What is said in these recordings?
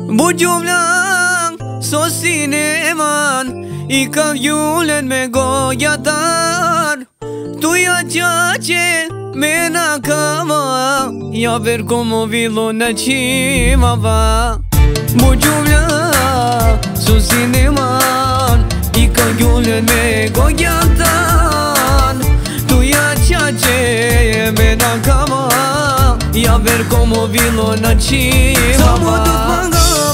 Bujumlang so sineman ikaw yulen me goyatar tuya chache me nakama ya ver como vilo na chimava. Bujumlang so sineman ikaw yulen me goyatar tuya chache me nakama ya ver como vilo na chimava.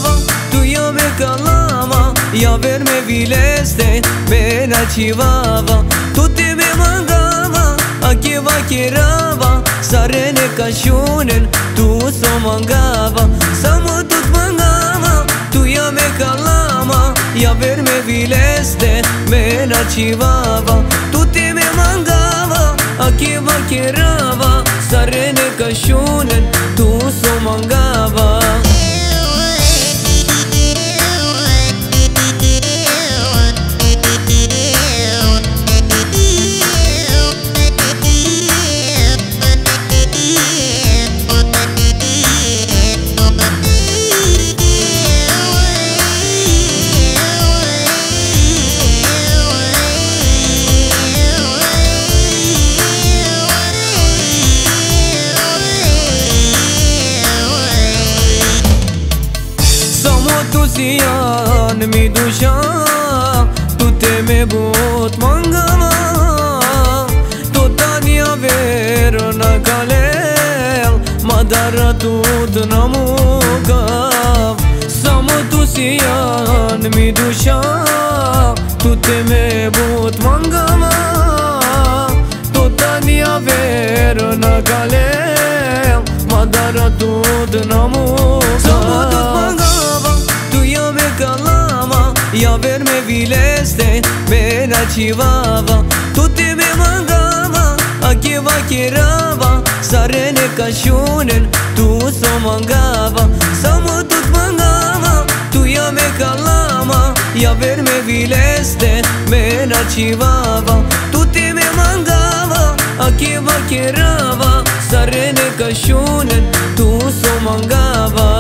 Calama, ya verme vileste, me nachivava, tu te me mangava, aquí vaquerava, sarene cashunen, tu so mangava, samo tut mangava, tu ya me calama, ya verme vileste, me nachivava, tu te me mangava, aquí vaquerava, sarene cashunen, tu so mangava. Sian mi dusha tu te me bot mangama to tania ver na kalel madara tut namuka samo tu sian mi dusha tu te me bot mangama to tania ver na kalel madara tut namuka ya verme vileste, me nachivava, tu te me mangava, aquí vaquerava, sarene cashunen, tu so mangava, samo tut mangava, tu ya me calama, ya verme vileste, me nachivava, tu te me mangava, aquí vaquerava, sarene cashunen, tu so mangava.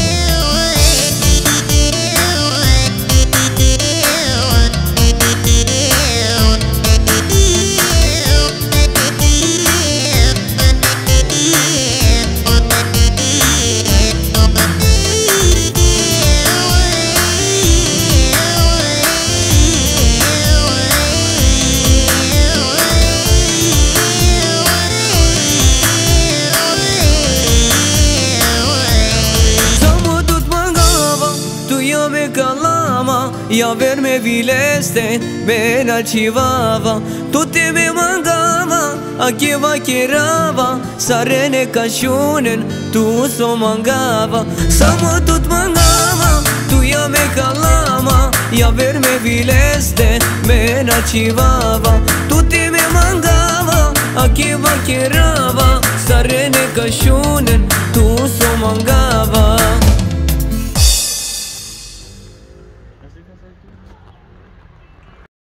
Ya verme vileste, me nachivava, tu te me mangava, aquí vaquerava, sarene cashunen, tu so mangava, samo tut mangava, tu ya me calama, ya verme vileste, me nachivava, tu te me mangava, aquí vaquerava, sarene cashunen, tu so mangava.